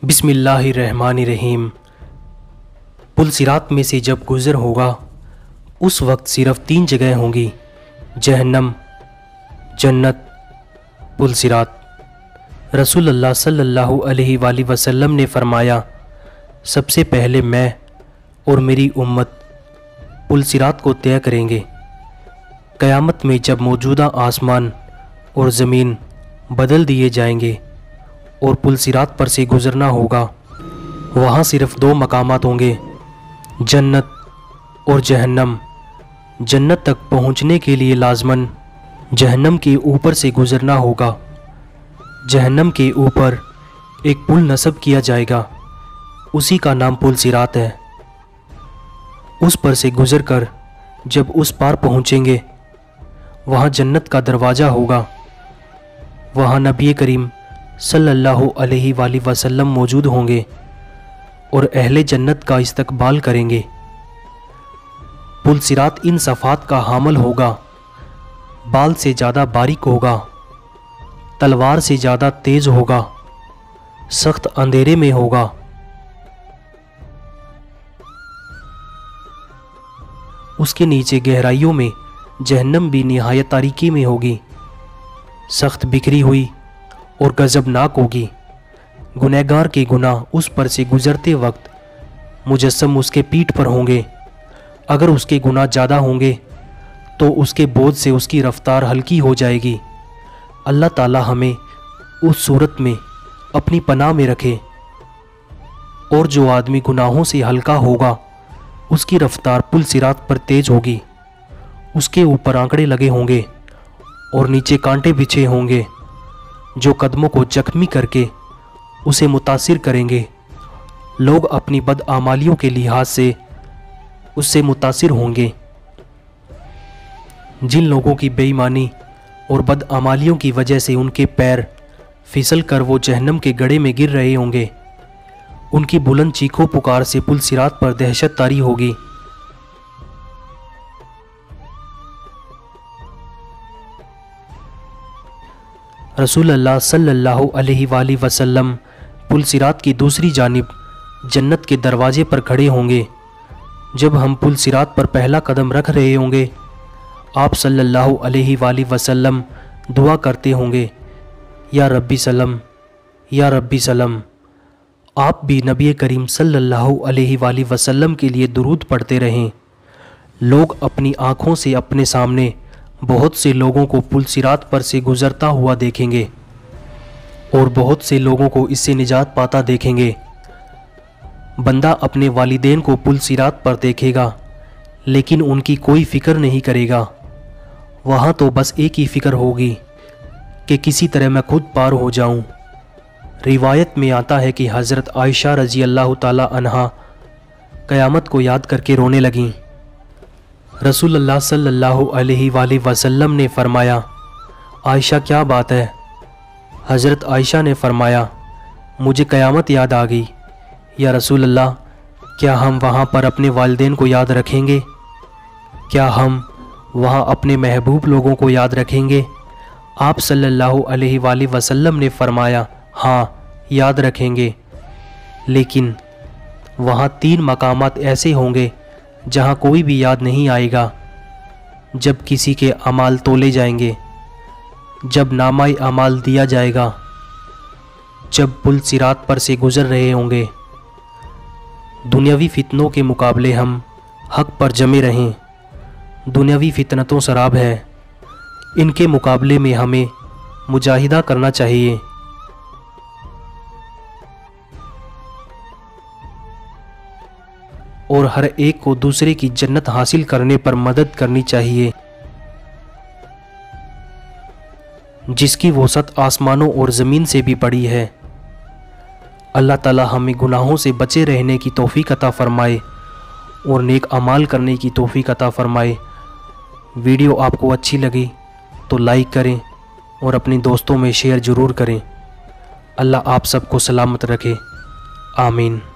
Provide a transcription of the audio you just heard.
बिस्मिल्लाहिर्रहमानिर्रहीम। पुल सिरात में से जब गुज़र होगा उस वक्त सिर्फ़ 3 जगह होंगी, जहन्नम, जन्नत, पुल सिरात। रसूलुल्लाह सल्लल्लाहु अलैहि वसल्लम ने फरमाया, सबसे पहले मैं और मेरी उम्मत पुल सिरात को तय करेंगे। क़यामत में जब मौजूदा आसमान और ज़मीन बदल दिए जाएंगे और पुल सिरात पर से गुज़रना होगा, वहाँ सिर्फ़ 2 मकामात होंगे, जन्नत और जहन्नम। जन्नत तक पहुँचने के लिए लाज़मन जहन्नम के ऊपर से गुज़रना होगा। जहन्नम के ऊपर एक पुल नस्ब किया जाएगा, उसी का नाम पुल सिरात है। उस पर से गुज़र कर जब उस पार पहुँचेंगे, वहाँ जन्नत का दरवाज़ा होगा। वहाँ नबी करीम सल्लल्लाहु अलैहि वसल्लम मौजूद होंगे और अहले जन्नत का इस्तकबाल करेंगे। पुल सिरात इन सफ़ात का हामल होगा, बाल से ज़्यादा बारीक होगा, तलवार से ज़्यादा तेज़ होगा, सख्त अंधेरे में होगा। उसके नीचे गहराइयों में जहन्नम भी निहायत तारीकी में होगी, सख्त बिखरी हुई और गज़बनाक होगी। गुनहगार के गुनाह उस पर से गुज़रते वक्त मुजस्सम उसके पीठ पर होंगे। अगर उसके गुनाह ज़्यादा होंगे तो उसके बोझ से उसकी रफ्तार हल्की हो जाएगी। अल्लाह ताला हमें उस सूरत में अपनी पनाह में रखे। और जो आदमी गुनाहों से हल्का होगा, उसकी रफ्तार पुल सिरात पर तेज़ होगी। उसके ऊपर आंकड़े लगे होंगे और नीचे कांटे बिछे होंगे, जो कदमों को जख्मी करके उसे मुतासिर करेंगे। लोग अपनी बदआमालियों के लिहाज से उससे मुतासिर होंगे। जिन लोगों की बेईमानी और बदआमालियों की वजह से उनके पैर फिसल कर वो जहन्नम के गड्ढे में गिर रहे होंगे, उनकी बुलंद चीखों पुकार से पुल सिरात पर दहशत तारी होगी। रसूलुल्लाह सल्लल्लाहु अलैहि वसल्लम पुल सिरात की दूसरी जानिब जन्नत के दरवाजे पर खड़े होंगे। जब हम पुल सिरात पर पहला कदम रख रहे होंगे, आप सल्लल्लाहु अलैहि वसल्लम दुआ करते होंगे, या रब्बी सलम, या रब्बी सलम। आप भी नबी करीम सल्लल्लाहु अलैहि वसल्लम के लिए दुरूद पढ़ते रहें। लोग अपनी आँखों से अपने सामने बहुत से लोगों को पुल सिरात पर से गुज़रता हुआ देखेंगे और बहुत से लोगों को इससे निजात पाता देखेंगे। बंदा अपने वालिदैन को पुल सिरात पर देखेगा, लेकिन उनकी कोई फ़िक्र नहीं करेगा। वहाँ तो बस एक ही फ़िक्र होगी कि किसी तरह मैं खुद पार हो जाऊँ। रिवायत में आता है कि हज़रत आयशा रज़ी अल्लाह ताला अन्हा क़यामत को याद करके रोने लगीं। रसूलुल्लाह सल्लल्लाहु अलैहि वसल्लम ने फरमाया, आयशा क्या बात है? हज़रत आयशा ने फरमाया, मुझे क़यामत याद आ गई। या रसूलुल्लाह, क्या हम वहाँ पर अपने वालिदैन को याद रखेंगे? क्या हम वहाँ अपने महबूब लोगों को याद रखेंगे? आप सल्लल्लाहु अलैहि वसल्लम ने फरमाया, हाँ याद रखेंगे, लेकिन वहाँ 3 मकामात ऐसे होंगे जहाँ कोई भी याद नहीं आएगा। जब किसी के अमाल तोले जाएंगे, जब नामाए अमाल दिया जाएगा, जब पुल सिरात पर से गुज़र रहे होंगे। दुनियावी फितनों के मुकाबले हम हक़ पर जमे रहें। दुनियावी फितनतों शराब है, इनके मुकाबले में हमें मुजाहिदा करना चाहिए। और हर एक को दूसरे की जन्नत हासिल करने पर मदद करनी चाहिए, जिसकी वसअत आसमानों और ज़मीन से भी बड़ी है। अल्लाह ताला हमें गुनाहों से बचे रहने की तौफीक अता फ़रमाए और नेक अमाल करने की तौफीक अता फ़रमाए। वीडियो आपको अच्छी लगी तो लाइक करें और अपने दोस्तों में शेयर ज़रूर करें। अल्लाह आप सबको सलामत रखे। आमीन।